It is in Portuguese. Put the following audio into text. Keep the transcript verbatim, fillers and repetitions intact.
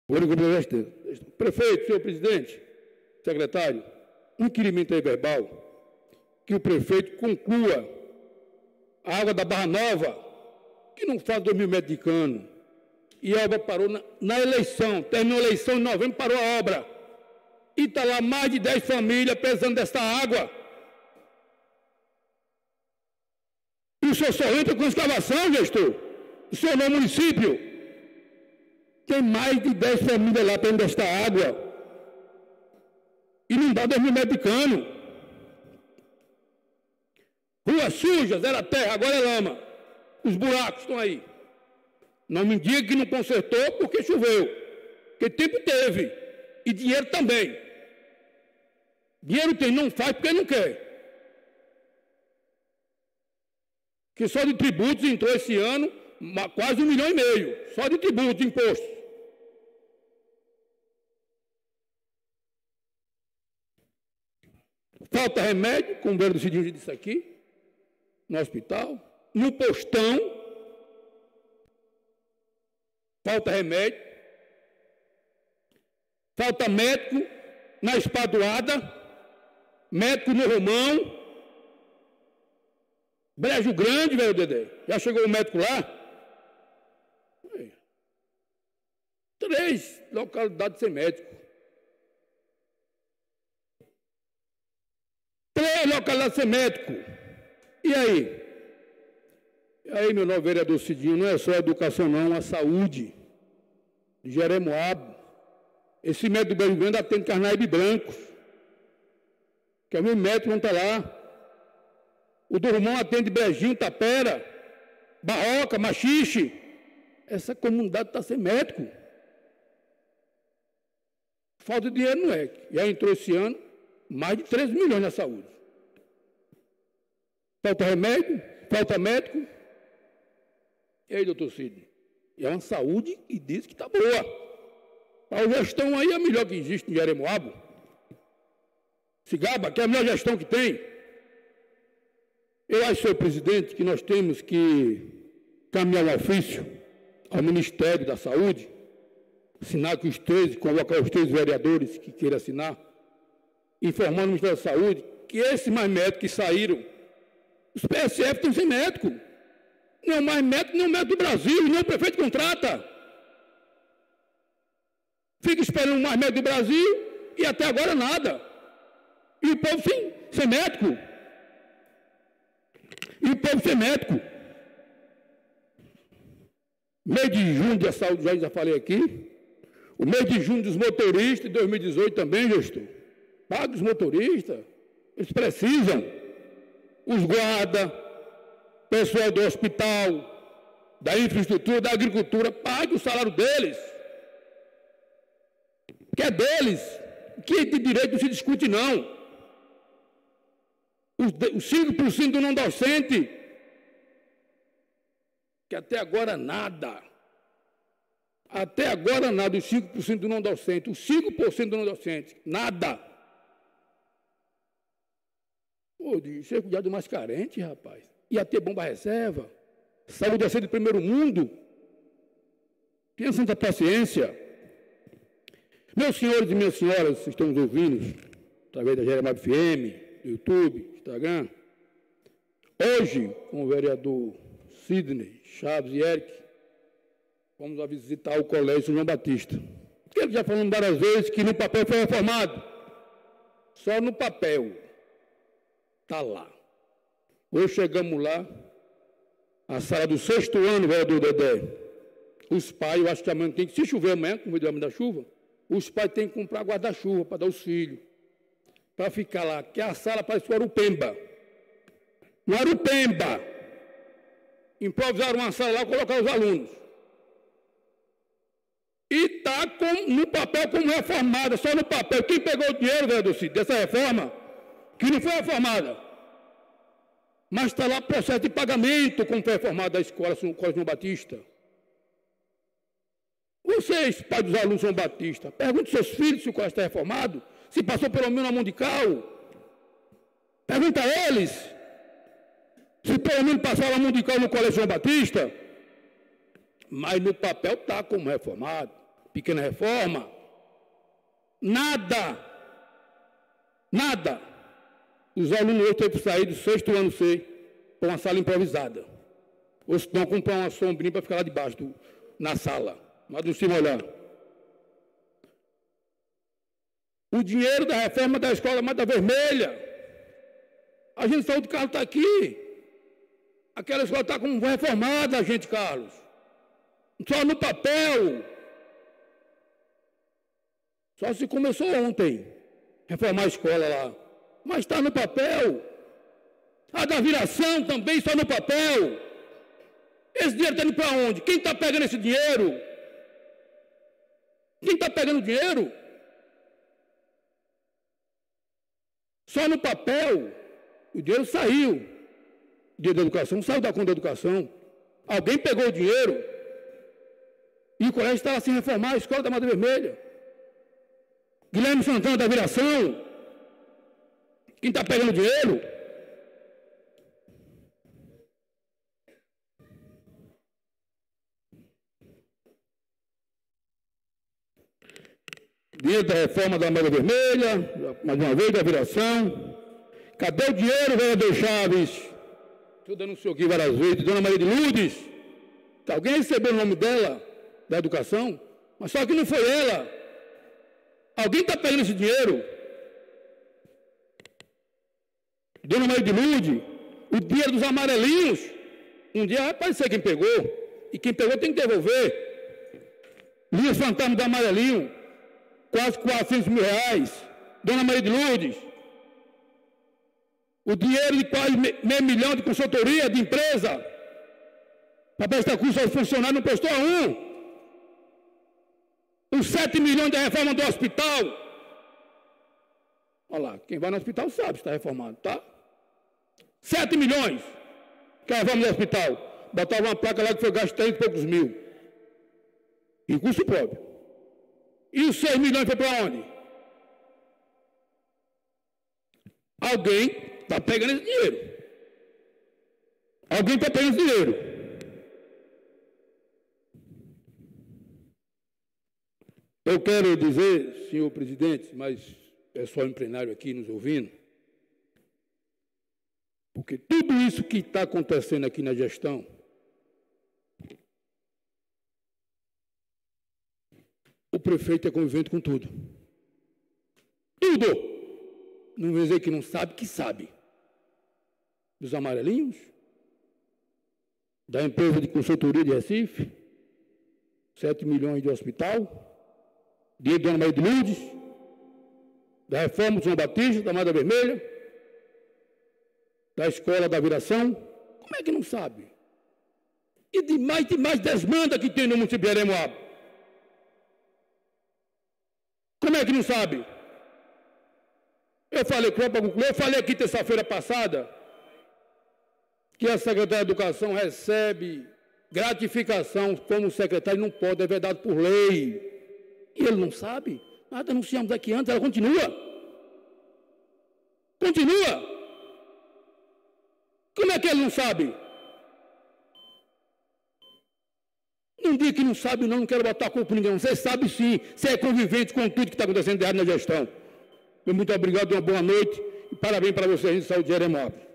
Prefeito, senhor presidente, secretário, um requerimento aí verbal, que o prefeito conclua a água da Barra Nova, que não faz dois mil metros de cano, e a obra parou na, na eleição, terminou a eleição em novembro, parou a obra, e está lá mais de dez famílias precisando dessa água. E o senhor só entra com escavação, gestor? O senhor não é município? Tem mais de dez famílias lá precisando desta água. E não dá dois mil metros de cano. Rua suja, era terra, agora é lama. Os buracos estão aí. Não me diga que não consertou porque choveu. Porque tempo teve. E dinheiro também. Dinheiro tem, não faz porque não quer. Que só de tributos entrou esse ano quase um milhão e meio. Só de tributos, de impostos. Falta remédio, como o vereador Cidinho disse aqui, no hospital, no postão, falta remédio, falta médico na Espadoada, médico no Romão, Brejo Grande, velho Dedé, já chegou o médico lá? Três localidades sem médico. Três localidades sem médico. E aí? E aí, meu novo vereador Cidinho, não é só a educação, não, a saúde. De Jeremoabo. Esse médico do Brejo Grande atende Carnaíbe Brancos. Que é o meu médico não está lá. O do Romão atende Brejinho, Tapera, Barroca, Machixe. Essa comunidade está sem médico. Falta de dinheiro não é. Já entrou esse ano mais de treze milhões na saúde. Falta remédio, falta médico. E aí, doutor Cid? É uma saúde e diz que está boa. A gestão aí é a melhor que existe em Jeremoabo. Se gaba, que é a melhor gestão que tem. Eu acho, senhor presidente, que nós temos que caminhar um ofício ao Ministério da Saúde, assinar com os três, convocar os três vereadores que queiram assinar, informando o Ministério da Saúde que esses mais médicos que saíram, os P S F estão sem médico. Não é mais médico, nem o médico do Brasil, nem o prefeito contrata. Fica esperando mais médico do Brasil e até agora nada. E o povo sem, sem médico. E o povo sem médico. Mês de junho da saúde, já, já falei aqui. O mês de junho dos motoristas, de dois mil e dezoito também, gestor. Paga os motoristas. Eles precisam. Os guardas, pessoal do hospital, da infraestrutura, da agricultura, pague o salário deles. Que é deles. Que de direito não se discute, não. Os cinco por cento do não docente, que até agora nada. Até agora nada, os cinco por cento do não docente. Os cinco por cento do não docente, nada. Pô, isso é cuidar do mais carente, rapaz. Ia ter bomba reserva. Saúde ia ser do primeiro mundo. Tenha santa paciência. Meus senhores e minhas senhoras, vocês estão nos ouvindo, através da Jeremoabo F M, do YouTube, Instagram. Hoje, com o vereador Sidney, Chaves e Eric, vamos a visitar o Colégio São João Batista. Porque ele já falou várias vezes que no papel foi reformado. Só no papel. Está lá. Hoje chegamos lá, a sala do sexto ano, vereador Dedé. Os pais, eu acho que amanhã tem que, se chover amanhã, como o da chuva, os pais têm que comprar guarda-chuva para dar os filhos. Para ficar lá, que a sala parece o Arupemba. No Arupemba. Improvisaram uma sala lá, colocaram os alunos. E está no papel como reformada, só no papel. Quem pegou o dinheiro, vereador Cid, dessa reforma, que não foi reformada, mas está lá processo de pagamento, como foi reformada a escola Colégio São Batista. Vocês, pais dos alunos São Batista, pergunte aos seus filhos se o colégio está reformado, se passou pelo menos na mão de cal. Pergunta a eles se pelo menos passaram na mão de cal no colégio São Batista. Mas no papel está como reformado. pequena reforma. Nada. Nada. Os alunos hoje têm que sair do sexto ano C para uma sala improvisada. Ou se não, comprar uma sombrinha para ficar lá debaixo, do, na sala. Mas não se molhar. O dinheiro da reforma da escola Mata Vermelha. A gente saiu de Carlos, está aqui. Aquela escola está como reformada, gente, Carlos. Só no papel. Só se começou ontem. Reformar a escola lá. Mas está no papel. A da viração também só no papel. Esse dinheiro está indo para onde? Quem está pegando esse dinheiro? Quem está pegando o dinheiro? Só no papel. O dinheiro saiu. O dinheiro da educação saiu da conta da educação. Alguém pegou o dinheiro. E o colégio estava sem reformar a escola da Mata Vermelha. Guilherme Santana da viração. Quem está pegando dinheiro? Dinheiro da reforma da Mata Vermelha, mais uma vez, da viração. Cadê o dinheiro, vereador Chaves? Eu denunciou aqui várias vezes, Dona Maria de Lourdes. Alguém recebeu o nome dela, da educação? Mas só que não foi ela. Alguém está pegando esse dinheiro? Dona Maria de Lourdes, o dinheiro dos amarelinhos. Um dia vai aparecer quem pegou. E quem pegou tem que devolver. Linhas fantasma do amarelinho. Quase quatrocentos mil reais. Dona Maria de Lourdes. O dinheiro de quase meio milhão de consultoria de empresa. Para prestar curso aos funcionários, não prestou a um. Os sete milhões da reforma do hospital. Olha lá, quem vai no hospital sabe se está reformado, tá? sete milhões. Que é a reforma do hospital. Botava uma placa lá que foi gasto três e poucos mil. Em custo próprio. E os seis milhões foi para onde? Alguém está pegando esse dinheiro. Alguém está pegando esse dinheiro. Eu quero dizer, senhor presidente, mas é só em plenário aqui nos ouvindo, porque tudo isso que está acontecendo aqui na gestão, o prefeito é convivente com tudo. Tudo. Não vou dizer que não sabe, que sabe. Dos amarelinhos, da empresa de consultoria de Recife, sete milhões de hospital, dinheiro da Dona Maria de Lourdes, da reforma do João Batista, da Mata Vermelha, da escola da viração. Como é que não sabe? E de mais de mais desmanda que tem no município de Jeremoabo. Como é que não sabe? Eu falei, eu falei aqui terça-feira passada que a secretária de Educação recebe gratificação como secretário, não pode, é vedado por lei. E ele não sabe. Nós denunciamos aqui antes, ela continua. Continua. Como é que ele não sabe? Não diga que não sabe, não, não quero botar a culpa em ninguém. Você sabe sim, você é convivente com tudo que está acontecendo de errado na gestão. Muito obrigado, uma boa noite e parabéns para vocês de saúde de Jeremoabo.